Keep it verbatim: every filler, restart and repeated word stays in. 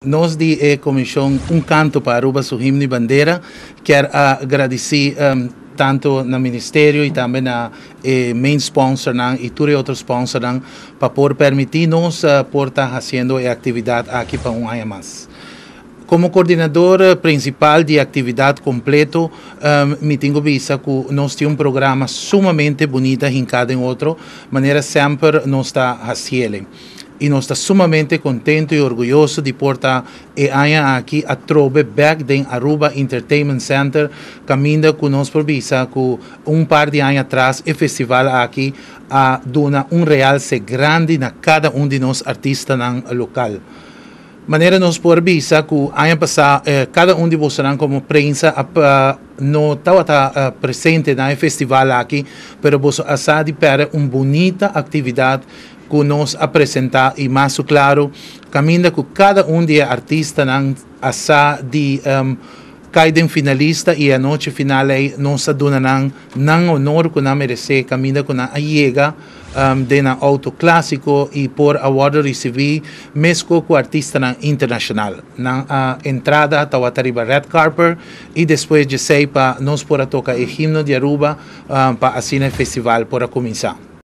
Nós de eh, Comissão Um Canto para Aruba su Himno e Bandeira quer agradecer um, tanto no Ministério e também na eh, main sponsor não, e todos os outros sponsors para por permitir-nos uh, por estar fazendo a atividade aqui para um ano mais. Como coordenador principal de atividade completo, um, me tenho visto que nós temos um programa sumamente bonito em cada outro, maneira sempre nós está fazendo. E nós estamos sumamente contentes e orgulhosos de portar e aia aqui a trobe back den Aruba Entertainment Center, caminho que nós provisa que um par de anos atrás o festival aqui a dona um realce grande na cada um de nós artistas no local. Maneira nós por visa que ano passado eh, cada um de vocês como prensa uh, não estava uh, presente no festival aqui, mas você asa de para uma bonita atividade que nós apresentar e mais claro, caminho que cada um de artistas asa de um, caem finalista e a noite final nós adunam não honor que não merece, caminho que não chega um, de na auto clássico e por award receber mesmo com artista internacional. Na uh, entrada estava a red carpet e depois de sei para nós por tocar o himno de Aruba um, para assinar o festival para começar.